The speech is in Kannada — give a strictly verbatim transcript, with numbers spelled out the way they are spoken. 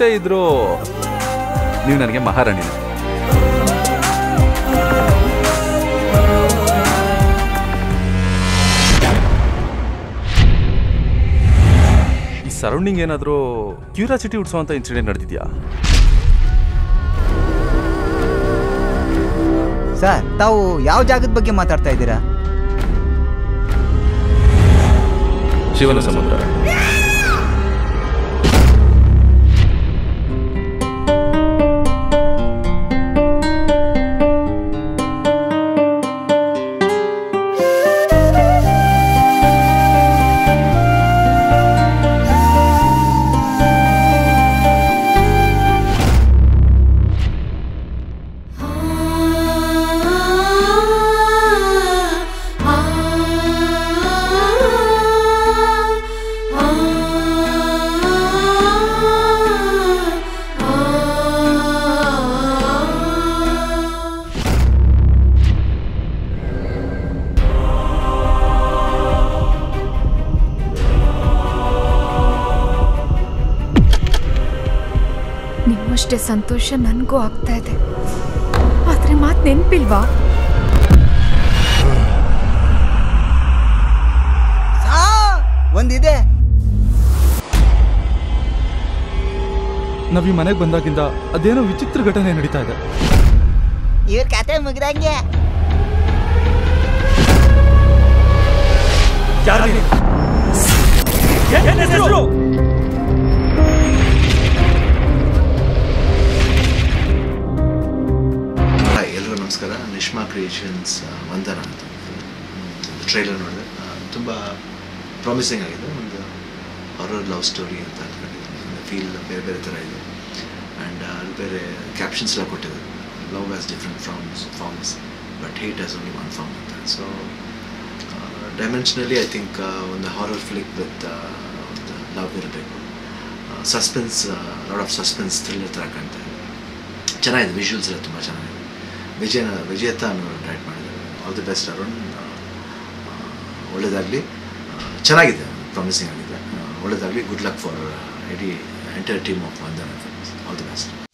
ಎಷ್ಟೇ ಇದ್ರೂ ನೀವು ನನಗೆ ಮಹಾರಾಣಿನೇ. ಈ ಸರೌಂಡಿಂಗ್ ಏನಾದರೂ ಕ್ಯೂರಿಯಾಸಿಟಿ ಹುಟ್ಟಿಸುವಂಥ ಇನ್ಸಿಡೆಂಟ್ ನಡೆದಿದೆಯಾ? ಸರ್, ತಾವು ಯಾವ ಜಾಗದ ಬಗ್ಗೆ ಮಾತಾಡ್ತಾ ಇದ್ದೀರಾ? ಶಿವನ ಸಮುದ್ರ. ನಿಮ್ಮಷ್ಟೇ ಸಂತೋಷ ನನಗೂ ಆಗ್ತಾ ಇದೆ, ಆದ್ರೆ ಮಾತು ನೆನಪಿಲ್ವಾ? ಒಂದಿದೆ. ನಾವ್ ಈ ಮನೆಗೆ ಬಂದಾಗಿಂದ ಅದೇನೋ ವಿಚಿತ್ರ ಘಟನೆ ನಡೀತಾ ಇದೆ. ಇವ್ರ ಕತೆ ಮುಗಿದಂಗೆ. ಎಲ್ಲರೂ ನಮಸ್ಕಾರ. ನಿಶ್ಮಾ ಕ್ರಿಯೇಷನ್ಸ್ ವಂದನ ಅಂತ ಟ್ರೈಲರ್ ನೋಡಿದೆ, ತುಂಬ ಪ್ರಾಮಿಸಿಂಗ್ ಆಗಿದೆ. ಒಂದು ಹಾರರ್ ಲವ್ ಸ್ಟೋರಿ ಅಂತ ಅಂದ್ಕೊಂಡಿದ್ದೀನಿ. ಫೀಲ್ ಬೇರೆ ಬೇರೆ ಥರ ಇದೆ. ಆ್ಯಂಡ್ ಅಲ್ಲಿ ಬೇರೆ ಕ್ಯಾಪ್ಷನ್ಸ್ ಎಲ್ಲ ಕೊಟ್ಟಿದ್ದಾರೆ. Love has different forms forms but hate has only one form ಅಂತ. ಸೊ ಡೈಮೆನ್ಷನಲಿ ಐ ಥಿಂಕ್ ಒಂದು ಹಾರರ್ ಫ್ಲಿಕ್ ವಿತ್ ಒಂದು ಲವ್ ಇರಬೇಕು. Suspense, lot of suspense thriller ಥರ ಕಾಣ್ತಾ ಇದೆ. ಚೆನ್ನಾಗಿದೆ. ವಿಜುವಲ್ಸ್ ಎಲ್ಲ ತುಂಬ ಚೆನ್ನಾಗಿದೆ. ವಿಜಯನ ವಿಜೇತ ಅನ್ನೋ ಡೈರೆಕ್ಟ್ ಮಾಡಿದ್ದಾರೆ. All the best Arun. ಒಳ್ಳೆಯದಾಗಲಿ. ಚೆನ್ನಾಗಿದೆ, ಪ್ರಾಮಿಸಿಂಗ್ ಆಗಿದೆ. ಒಳ್ಳೆಯದಾಗಲಿ. ಗುಡ್ ಲಕ್ ಫಾರ್ ಇಡೀ entire team of Vandana. All the best.